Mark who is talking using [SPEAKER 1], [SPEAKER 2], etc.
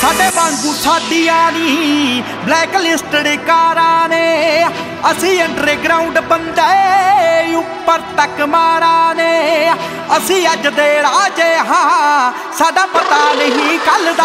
[SPEAKER 1] साडे वांगू साडियां नी black listed कारां ने, असी अंडरग्राउंड बंदे उपर तक मारा ने। असी अज दे राजे हाँ, साडा पता नहीं कल दा।